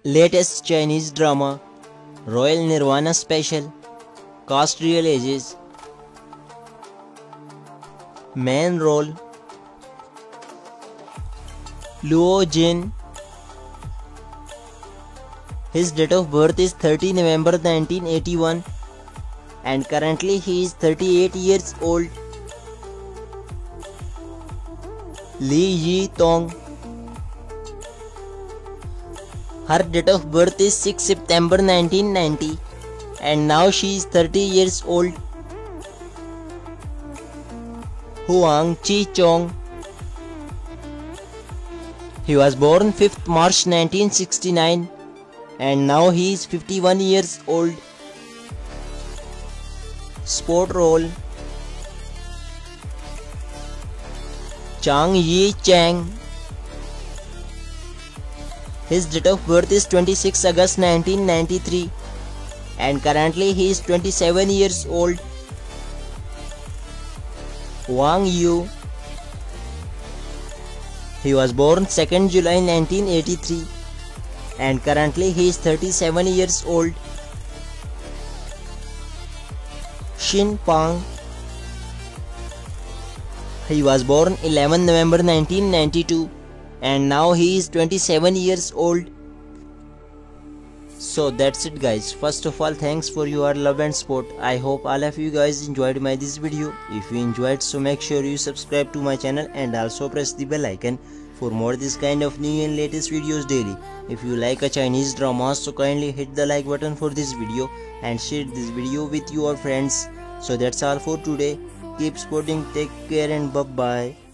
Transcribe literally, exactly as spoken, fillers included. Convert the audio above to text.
Latest Chinese drama, Royal Nirvana Special, Cast Real Ages. Main role, Luo Jin. His date of birth is thirtieth of November nineteen eighty-one and currently he is thirty-eight years old. Li Yi Tong. Her date of birth is sixth of September nineteen ninety and now she is thirty years old. Huang Chi Chong. He was born fifth of March nineteen sixty-nine and now he is fifty-one years old. Sport role, Chang Yi Chang. His date of birth is twenty-sixth of August nineteen ninety-three and currently he is twenty-seven years old. Wang Yu. He was born second of July nineteen eighty-three and currently he is thirty-seven years old. Xin Pang. He was born eleventh of November nineteen ninety-two and now he is twenty-seven years old. So that's it guys. First of all, thanks for your love and support. I hope all of you guys enjoyed my this video. If you enjoyed, so make sure you subscribe to my channel and also press the bell icon for more this kind of new and latest videos daily. If you like a Chinese drama, so kindly hit the like button for this video and share this video with your friends. So that's all for today. Keep supporting, take care and bye bye.